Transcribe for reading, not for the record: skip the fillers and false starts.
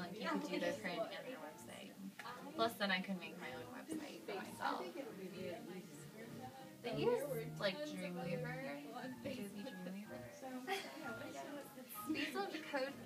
like you could do their print and their website. Plus, then I could make my own website for myself. They use like Dreamweaver, Adobe Dreamweaver. These are the code